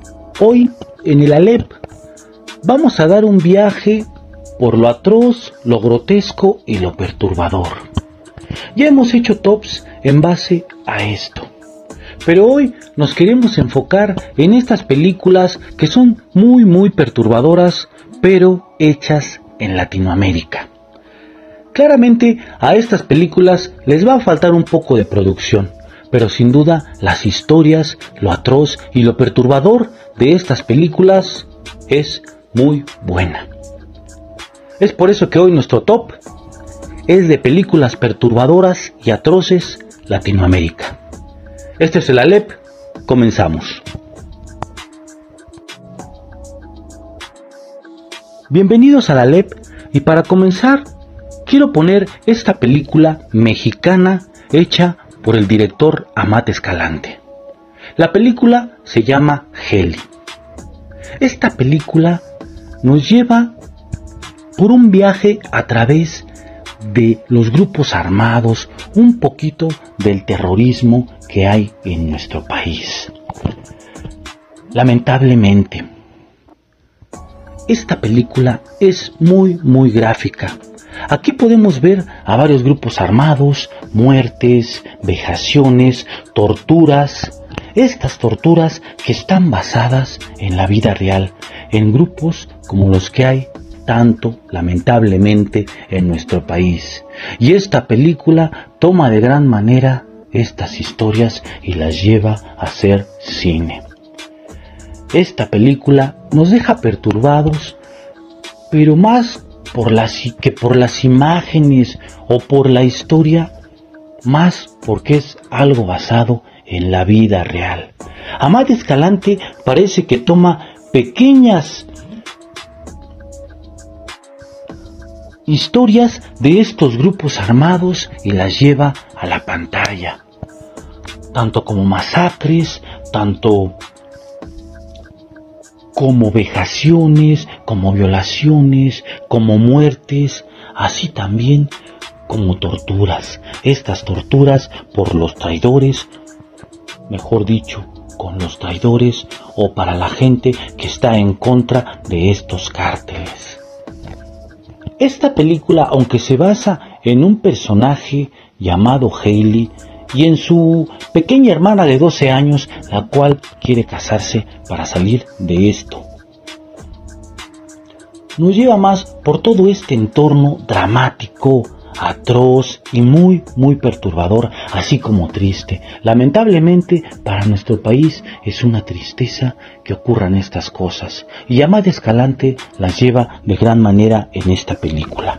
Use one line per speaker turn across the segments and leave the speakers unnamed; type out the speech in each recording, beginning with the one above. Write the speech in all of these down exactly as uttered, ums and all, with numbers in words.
Hoy, en el Alep, vamos a dar un viaje por lo atroz, lo grotesco y lo perturbador. Ya hemos hecho tops en base a esto, pero hoy nos queremos enfocar en estas películas que son muy muy perturbadoras, pero hechas en Latinoamérica. Claramente a estas películas les va a faltar un poco de producción, pero sin duda las historias, lo atroz y lo perturbador de estas películas es muy buena. Es por eso que hoy nuestro top es de películas perturbadoras y atroces Latinoamérica. Este es el Alep, comenzamos. Bienvenidos al Alep, y para comenzar quiero poner esta película mexicana hecha por el director Amat Escalante. La película se llama Heli. Esta película nos lleva por un viaje a través de los grupos armados, un poquito del terrorismo que hay en nuestro país. Lamentablemente, esta película es muy muy gráfica. Aquí podemos ver a varios grupos armados, muertes, vejaciones, torturas. Estas torturas que están basadas en la vida real, en grupos como los que hay tanto, lamentablemente, en nuestro país. Y esta película toma de gran manera estas historias y las lleva a hacer cine. Esta película nos deja perturbados, pero más por las, que por las imágenes o por la historia, más porque es algo basado en la vida real. Amat Escalante parece que toma pequeñas historias de estos grupos armados y las lleva a la pantalla, tanto como masacres, tanto como vejaciones, como violaciones, como muertes, así también como torturas. Estas torturas por los traidores, mejor dicho, con los traidores o para la gente que está en contra de estos cárteles. Esta película, aunque se basa en un personaje llamado Hailey y en su pequeña hermana de doce años, la cual quiere casarse para salir de esto, nos lleva más por todo este entorno dramático, atroz y muy muy perturbador, así como triste. Lamentablemente para nuestro país es una tristeza que ocurran estas cosas, y Amat Escalante las lleva de gran manera en esta película.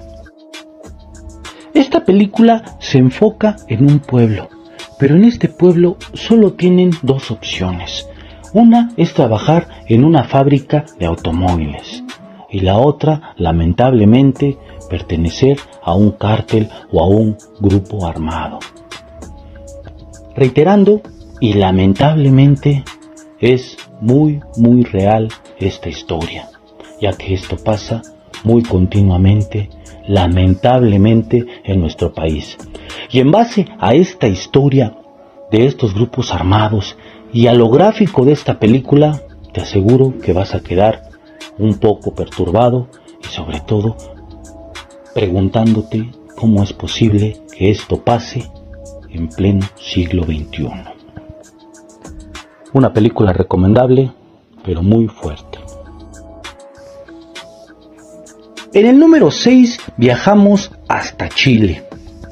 Esta película se enfoca en un pueblo, pero en este pueblo solo tienen dos opciones. Una es trabajar en una fábrica de automóviles, y la otra, lamentablemente, pertenecer a un cártel o a un grupo armado. Reiterando, y lamentablemente, es muy muy real esta historia, ya que esto pasa muy continuamente, lamentablemente, en nuestro país. Y en base a esta historia de estos grupos armados y a lo gráfico de esta película, te aseguro que vas a quedar un poco perturbado y sobre todo preguntándote cómo es posible que esto pase en pleno siglo veintiuno. Una película recomendable, pero muy fuerte. En el número seis viajamos hasta Chile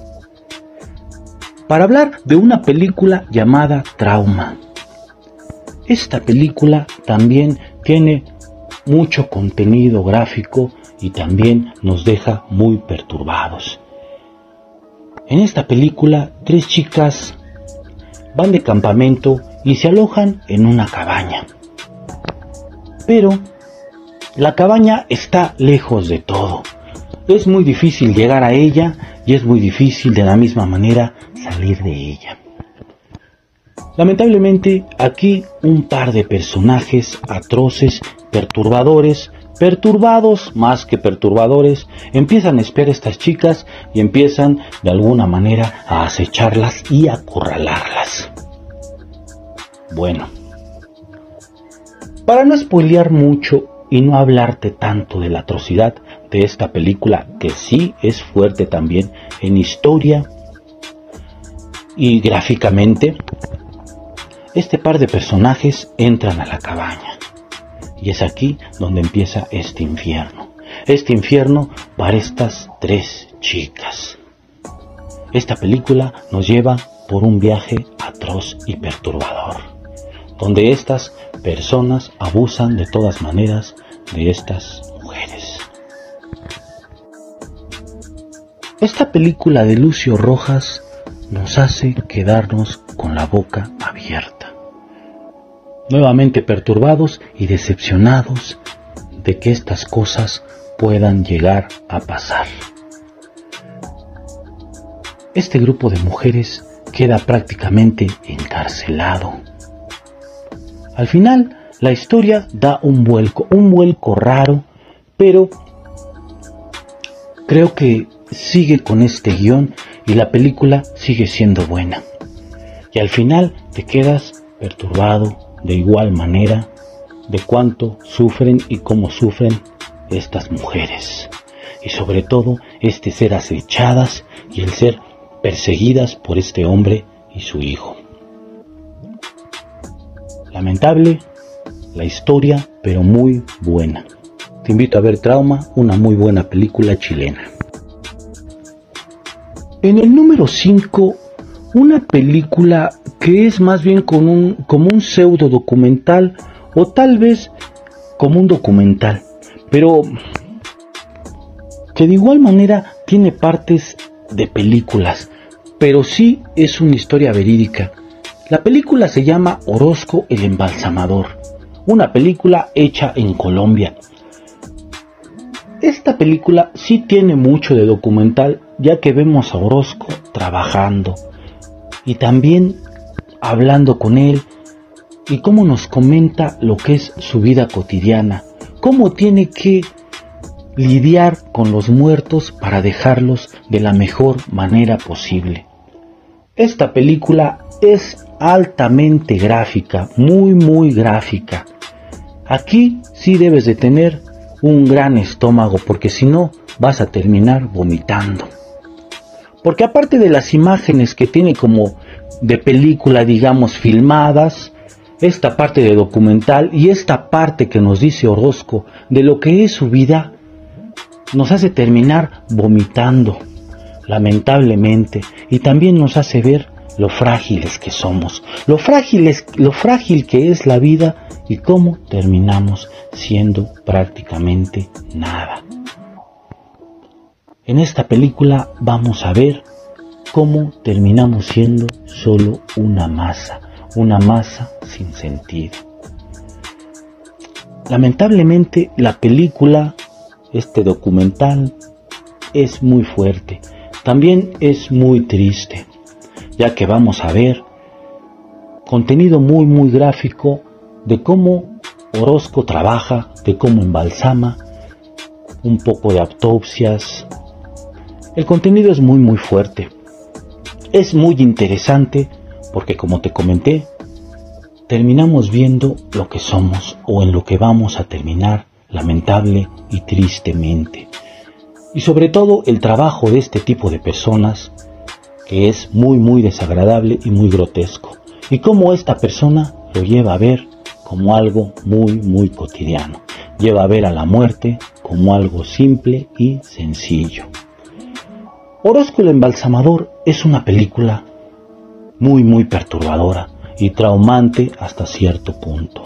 para hablar de una película llamada Trauma. Esta película también tiene mucho contenido gráfico y también nos deja muy perturbados. En esta película, tres chicas van de campamento y se alojan en una cabaña. Pero la cabaña está lejos de todo. Es muy difícil llegar a ella y es muy difícil de la misma manera salir de ella. Lamentablemente, aquí un par de personajes atroces, perturbadores, perturbados más que perturbadores, empiezan a espiar a estas chicas y empiezan de alguna manera a acecharlas y a acorralarlas. Bueno, Para no spoilear mucho y no hablarte tanto de la atrocidad de esta película, que sí es fuerte también en historia y gráficamente, este par de personajes entran a la cabaña. Y es aquí donde empieza este infierno. Este infierno para estas tres chicas. Esta película nos lleva por un viaje atroz y perturbador, donde estas personas abusan de todas maneras de estas mujeres. Esta película de Lucio Rojas nos hace quedarnos con la boca abierta, nuevamente perturbados y decepcionados de que estas cosas puedan llegar a pasar. Este grupo de mujeres queda prácticamente encarcelado. Al final, la historia da un vuelco, un vuelco raro, pero creo que sigue con este guión y la película sigue siendo buena. Y al final te quedas perturbado de igual manera de cuánto sufren y cómo sufren estas mujeres, y sobre todo este ser acechadas y el ser perseguidas por este hombre y su hijo. Lamentable la historia, pero muy buena. Te invito a ver Trauma, una muy buena película chilena. En el número cinco, una película que es más bien con un, como un pseudo documental o tal vez como un documental, pero que de igual manera tiene partes de películas, pero sí es una historia verídica. La película se llama Orozco el Embalsamador, una película hecha en Colombia. Esta película sí tiene mucho de documental, ya que vemos a Orozco trabajando y también hablando con él y cómo nos comenta lo que es su vida cotidiana, cómo tiene que lidiar con los muertos para dejarlos de la mejor manera posible. Esta película es altamente gráfica, muy muy gráfica. Aquí sí debes de tener un gran estómago, porque si no vas a terminar vomitando. Porque aparte de las imágenes que tiene como de película, digamos, filmadas, esta parte de documental y esta parte que nos dice Orozco de lo que es su vida, nos hace terminar vomitando, lamentablemente, y también nos hace ver lo frágiles que somos, lo frágiles, lo frágil que es la vida y cómo terminamos siendo prácticamente nada. En esta película vamos a ver cómo terminamos siendo solo una masa, una masa sin sentido. Lamentablemente la película, este documental, es muy fuerte, también es muy triste, ya que vamos a ver contenido muy muy gráfico de cómo Orozco trabaja, de cómo embalsama, un poco de autopsias. El contenido es muy muy fuerte, es muy interesante porque, como te comenté, terminamos viendo lo que somos o en lo que vamos a terminar, lamentable y tristemente. Y sobre todo el trabajo de este tipo de personas, que es muy muy desagradable y muy grotesco, y cómo esta persona lo lleva a ver como algo muy muy cotidiano, lleva a ver a la muerte como algo simple y sencillo. Orozco el Embalsamador es una película muy muy perturbadora y traumante hasta cierto punto.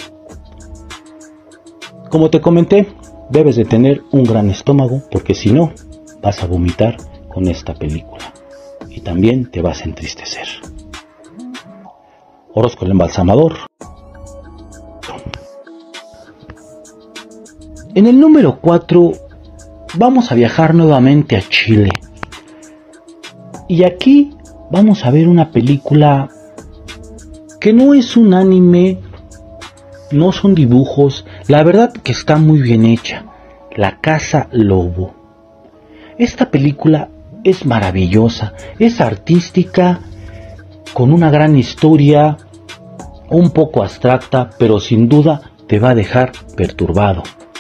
Como te comenté, debes de tener un gran estómago, porque si no vas a vomitar con esta película y también te vas a entristecer. Orozco el Embalsamador. En el número cuatro vamos a viajar nuevamente a Chile. Y aquí vamos a ver una película que no es un anime, no son dibujos, la verdad que está muy bien hecha. La Casa Lobo. Esta película es maravillosa, es artística, con una gran historia, un poco abstracta, pero sin duda te te va a dejar perturbado.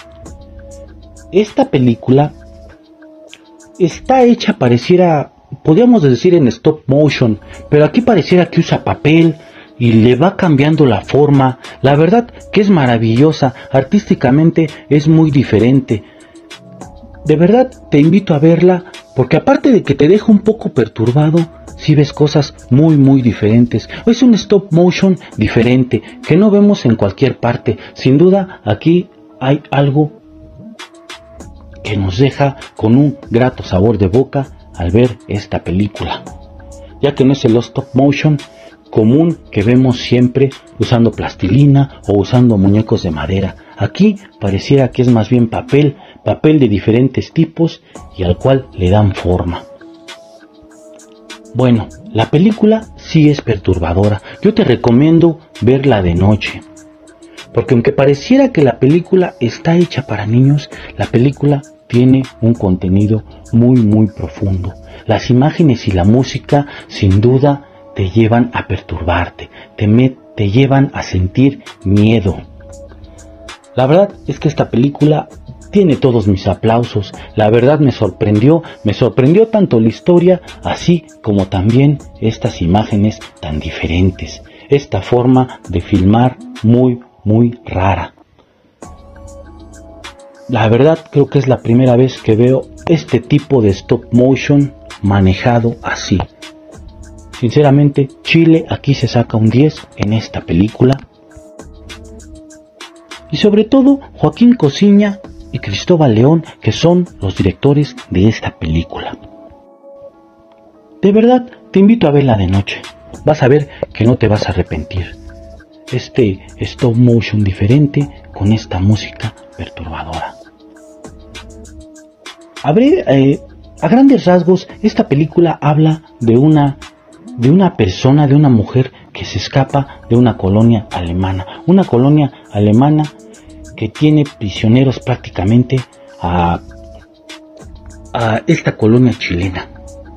Esta película está hecha, pareciera, podríamos decir en stop motion, pero aquí pareciera que usa papel y le va cambiando la forma. La verdad que es maravillosa, artísticamente es muy diferente. De verdad te invito a verla, porque aparte de que te deja un poco perturbado, si ves cosas muy muy diferentes. Es un stop motion diferente que no vemos en cualquier parte. Sin duda aquí hay algo que nos deja con un grato sabor de boca al ver esta película, ya que no es el stop motion común que vemos siempre usando plastilina o usando muñecos de madera. Aquí pareciera que es más bien papel, papel de diferentes tipos y al cual le dan forma. Bueno, la película sí es perturbadora. Yo te recomiendo verla de noche, porque aunque pareciera que la película está hecha para niños, la película tiene un contenido muy muy profundo. Las imágenes y la música sin duda te llevan a perturbarte, te, me, te llevan a sentir miedo. La verdad es que esta película tiene todos mis aplausos. La verdad me sorprendió, me sorprendió tanto la historia, así como también estas imágenes tan diferentes, esta forma de filmar muy, muy rara. La verdad creo que es la primera vez que veo este tipo de stop motion manejado así. Sinceramente, Chile aquí se saca un diez en esta película. Y sobre todo Joaquín Cosiña y Cristóbal León, que son los directores de esta película. De verdad, te invito a verla de noche. Vas a ver que no te vas a arrepentir. Este stop motion diferente con esta música perturbadora. A, ver, eh, a grandes rasgos, esta película habla de una, de una persona, de una mujer que se escapa de una colonia alemana. Una colonia alemana que tiene prisioneros prácticamente a, a esta colonia chilena.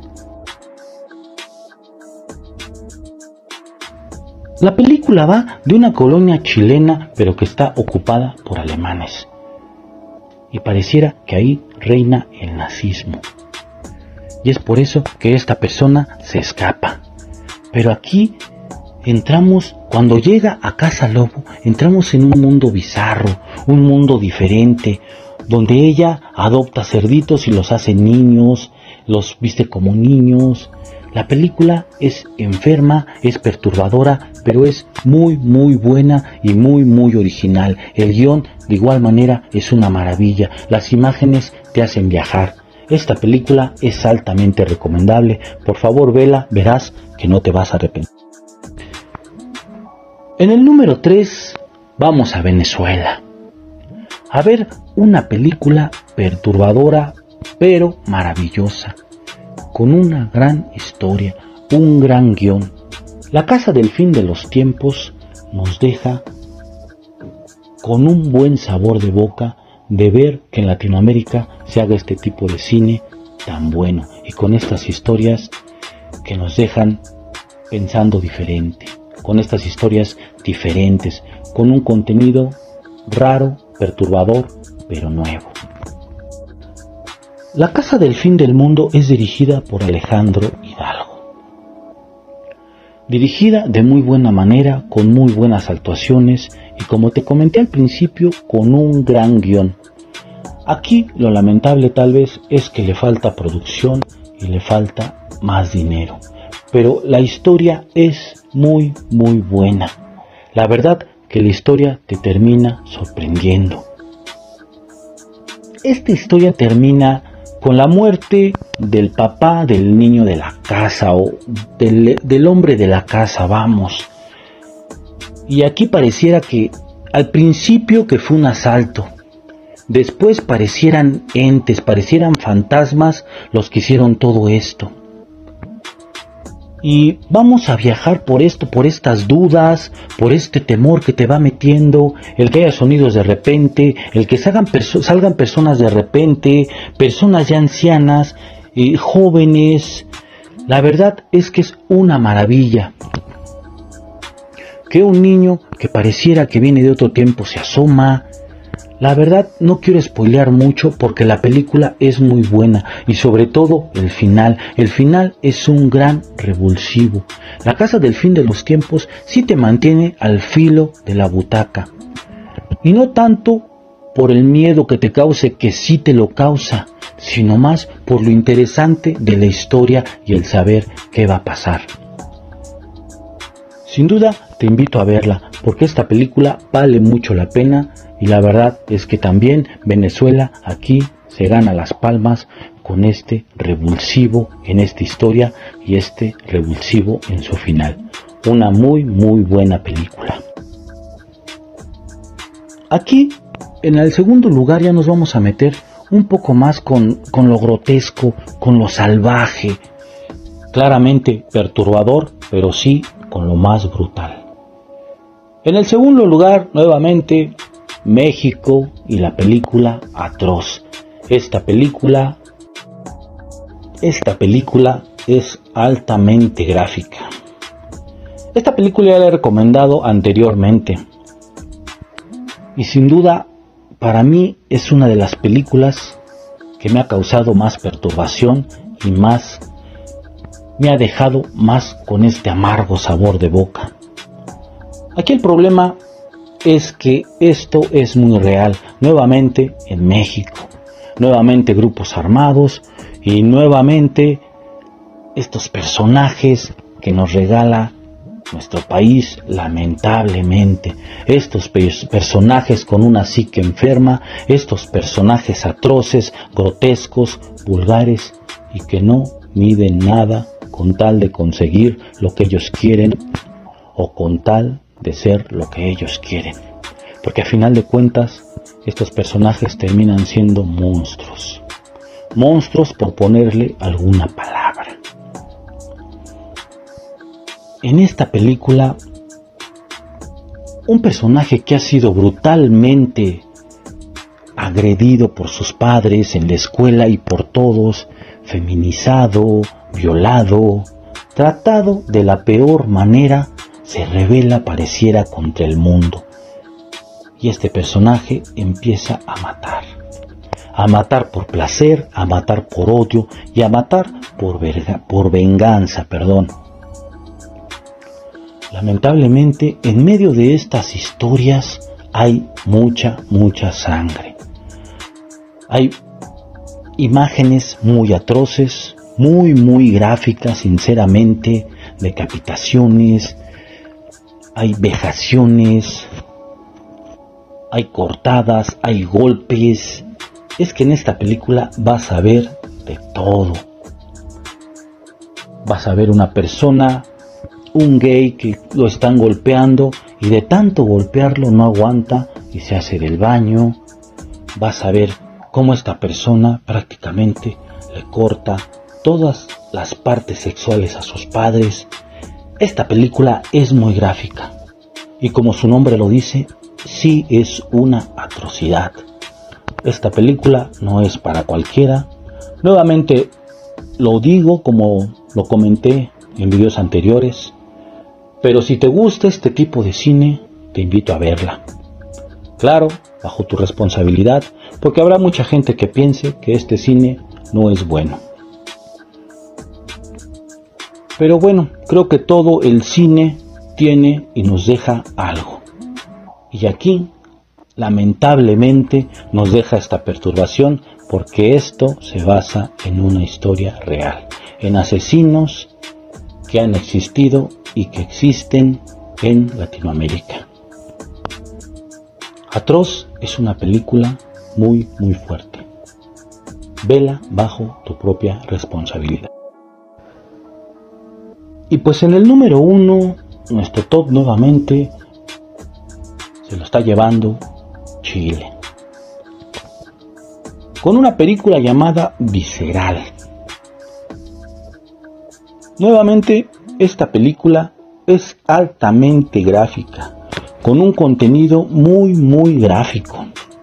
La película va de una colonia chilena, pero que está ocupada por alemanes. Y pareciera que ahí reina el nazismo. Y es por eso que esta persona se escapa. Pero aquí entramos, cuando llega a Casa Lobo, entramos en un mundo bizarro, un mundo diferente, donde ella adopta cerditos y los hace niños, los viste como niños. La película es enferma, es perturbadora, pero es muy muy buena y muy muy original. El guión de igual manera es una maravilla, las imágenes te hacen viajar. Esta película es altamente recomendable, por favor vela, verás que no te vas a arrepentir. En el número tres vamos a Venezuela, a ver una película perturbadora pero maravillosa, con una gran historia, un gran guión. La Casa del Fin de los Tiempos nos deja con un buen sabor de boca de ver que en Latinoamérica se haga este tipo de cine tan bueno y con estas historias que nos dejan pensando diferente, con estas historias diferentes, con un contenido raro, perturbador, pero nuevo. La Casa del Fin del Mundo es dirigida por Alejandro Hidalgo. Dirigida de muy buena manera, con muy buenas actuaciones y como te comenté al principio, con un gran guión. Aquí lo lamentable tal vez es que le falta producción y le falta más dinero. Pero la historia es muy muy buena. La verdad que la historia te termina sorprendiendo. Esta historia termina con la muerte del papá del niño de la casa o del, del hombre de la casa, vamos. Y aquí pareciera que al principio que fue un asalto, después parecieran entes, parecieran fantasmas los que hicieron todo esto. Y vamos a viajar por esto, por estas dudas, por este temor que te va metiendo, el que haya sonidos de repente, el que salgan, perso- salgan personas de repente, personas ya ancianas, eh, jóvenes. La verdad es que es una maravilla. que un niño que pareciera que viene de otro tiempo se asoma. La verdad no quiero spoilear mucho porque la película es muy buena y sobre todo el final. El final es un gran revulsivo. La casa del fin de los tiempos sí te mantiene al filo de la butaca. Y no tanto por el miedo que te cause, que sí te lo causa, sino más por lo interesante de la historia y el saber qué va a pasar. Sin duda te invito a verla porque esta película vale mucho la pena y la verdad es que también Venezuela aquí se gana las palmas con este revulsivo en esta historia y este revulsivo en su final. Una muy muy buena película. Aquí en el segundo lugar ya nos vamos a meter un poco más con, con lo grotesco, con lo salvaje, claramente perturbador, pero sí con lo más brutal. En el segundo lugar, nuevamente, México y la película Atroz. Esta película, esta película es altamente gráfica. Esta película ya la he recomendado anteriormente. Y sin duda, para mí es una de las películas que me ha causado más perturbación y más me ha dejado más con este amargo sabor de boca. Aquí el problema es que esto es muy real, nuevamente en México, nuevamente grupos armados y nuevamente estos personajes que nos regala nuestro país, lamentablemente, estos pe- personajes con una psique enferma, estos personajes atroces, grotescos, vulgares y que no miden nada con tal de conseguir lo que ellos quieren o con tal de ser lo que ellos quieren, porque a final de cuentas estos personajes terminan siendo monstruos, monstruos por ponerle alguna palabra. En esta película, un personaje que ha sido brutalmente agredido por sus padres en la escuela y por todos, feminizado, violado, tratado de la peor manera, se revela pareciera contra el mundo. Y este personaje empieza a matar. A matar por placer, a matar por odio y a matar por, verga, por venganza, perdón. Lamentablemente, en medio de estas historias hay mucha, mucha sangre. Hay imágenes muy atroces, muy, muy gráficas, sinceramente, decapitaciones, hay vejaciones, hay cortadas, hay golpes. Es que en esta película vas a ver de todo. Vas a ver una persona, un gay que lo están golpeando y de tanto golpearlo no aguanta y se hace del baño. Vas a ver cómo esta persona prácticamente le corta todas las partes sexuales a sus padres. Esta película es muy gráfica y como su nombre lo dice, sí es una atrocidad. Esta película no es para cualquiera. Nuevamente lo digo como lo comenté en videos anteriores, pero si te gusta este tipo de cine, te invito a verla. Claro, bajo tu responsabilidad, porque habrá mucha gente que piense que este cine no es bueno. Pero bueno, creo que todo el cine tiene y nos deja algo. Y aquí, lamentablemente, nos deja esta perturbación porque esto se basa en una historia real, en asesinos que han existido y que existen en Latinoamérica. Atroz es una película muy, muy fuerte. Vela bajo tu propia responsabilidad. Y pues en el número uno, nuestro top nuevamente se lo está llevando Chile, con una película llamada Visceral. Nuevamente, esta película es altamente gráfica, con un contenido muy muy gráfico.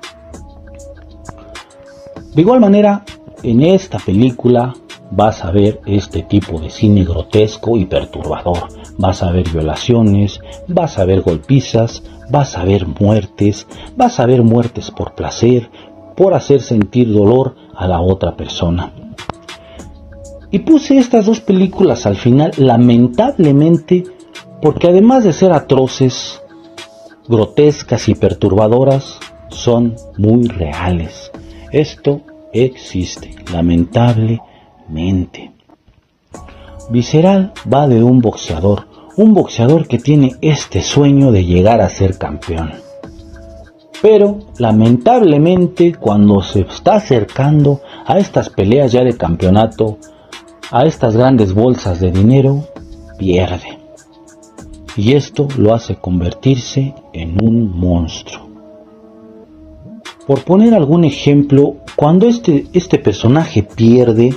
De igual manera, en esta película vas a ver este tipo de cine grotesco y perturbador, vas a ver violaciones, vas a ver golpizas, vas a ver muertes, vas a ver muertes por placer, por hacer sentir dolor a la otra persona. Y puse estas dos películas al final, lamentablemente, porque además de ser atroces, grotescas y perturbadoras, son muy reales. Esto existe, lamentablemente. Visceral va de un boxeador, un boxeador que tiene este sueño de llegar a ser campeón. Pero, lamentablemente, cuando se está acercando a estas peleas ya de campeonato, a estas grandes bolsas de dinero, pierde. Y esto lo hace convertirse en un monstruo. Por poner algún ejemplo, cuando este, este personaje pierde,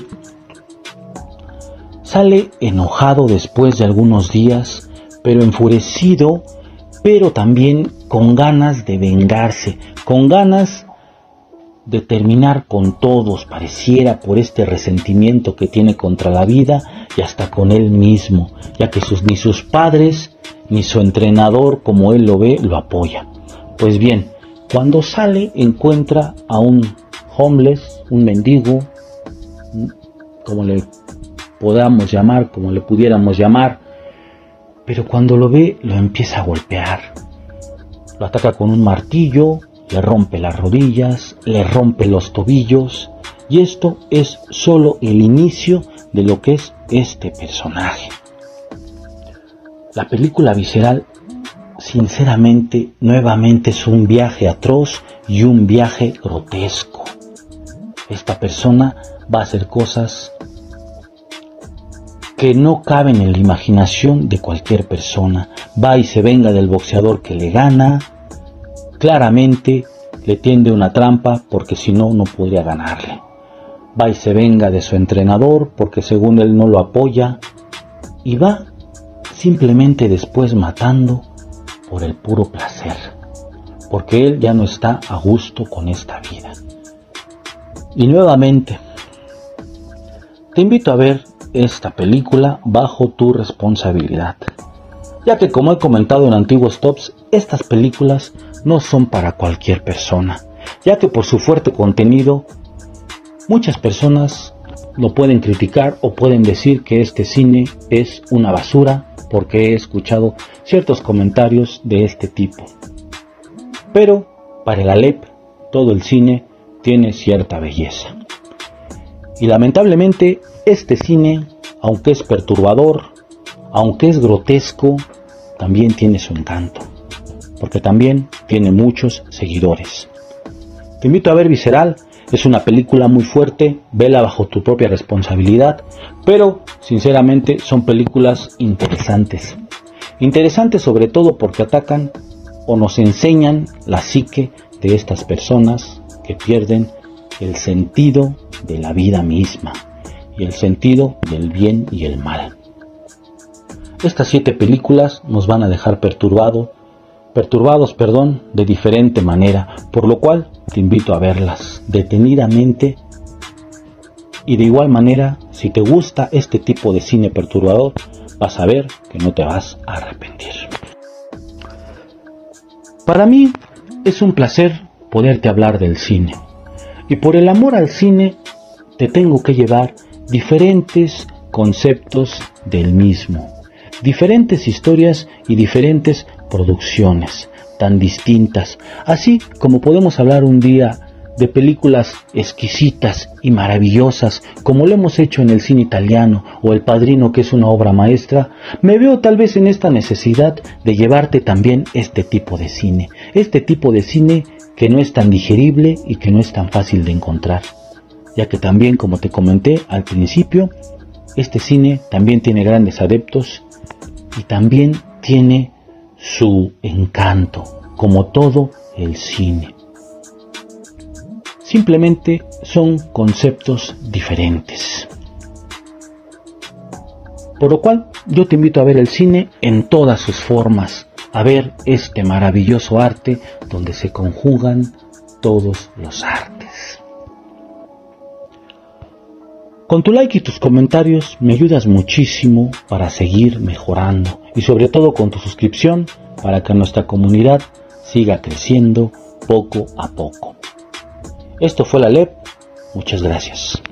sale enojado después de algunos días, pero enfurecido, pero también con ganas de vengarse, con ganas de terminar con todos, pareciera, por este resentimiento que tiene contra la vida y hasta con él mismo, ya que sus, ni sus padres ni su entrenador, como él lo ve, lo apoya. Pues bien, cuando sale encuentra a un homeless, un mendigo, como le podamos llamar, como le pudiéramos llamar, pero cuando lo ve lo empieza a golpear, lo ataca con un martillo, le rompe las rodillas, le rompe los tobillos, y esto es solo el inicio de lo que es este personaje. La película Visceral, sinceramente, nuevamente es un viaje atroz y un viaje grotesco. Esta persona va a hacer cosas que no caben en la imaginación de cualquier persona. Va y se venga del boxeador que le gana. Claramente le tiende una trampa porque si no, no podría ganarle. Va y se venga de su entrenador porque según él no lo apoya. Y va simplemente después matando por el puro placer, porque él ya no está a gusto con esta vida. Y nuevamente, te invito a ver esta película bajo tu responsabilidad, ya que como he comentado en antiguos tops, estas películas no son para cualquier persona, ya que por su fuerte contenido, muchas personas lo pueden criticar o pueden decir que este cine es una basura, porque he escuchado ciertos comentarios de este tipo. Pero para el Alep, todo el cine tiene cierta belleza. Y lamentablemente este cine, aunque es perturbador, aunque es grotesco, también tiene su encanto, porque también tiene muchos seguidores. Te invito a ver Visceral. Es una película muy fuerte, vela bajo tu propia responsabilidad, pero sinceramente son películas interesantes. Interesantes sobre todo porque atacan o nos enseñan la psique de estas personas que pierden el sentido de la vida misma y el sentido del bien y el mal. Estas siete películas nos van a dejar perturbado, perturbados, perdón, de diferente manera, por lo cual te invito a verlas detenidamente. Y de igual manera, si te gusta este tipo de cine perturbador, vas a ver que no te vas a arrepentir. Para mí es un placer poderte hablar del cine. Y por el amor al cine, te tengo que llevar diferentes conceptos del mismo. Diferentes historias y diferentes producciones tan distintas, así como podemos hablar un día de películas exquisitas y maravillosas como lo hemos hecho en el cine italiano o El Padrino, que es una obra maestra. Me veo tal vez en esta necesidad de llevarte también este tipo de cine, este tipo de cine que no es tan digerible y que no es tan fácil de encontrar, ya que también, como te comenté al principio, este cine también tiene grandes adeptos y también tiene su encanto, como todo el cine. Simplemente son conceptos diferentes. Por lo cual, yo te invito a ver el cine en todas sus formas, a ver este maravilloso arte donde se conjugan todos los artes. Con tu like y tus comentarios me ayudas muchísimo para seguir mejorando y sobre todo con tu suscripción para que nuestra comunidad siga creciendo poco a poco. Esto fue la L E P. Muchas gracias.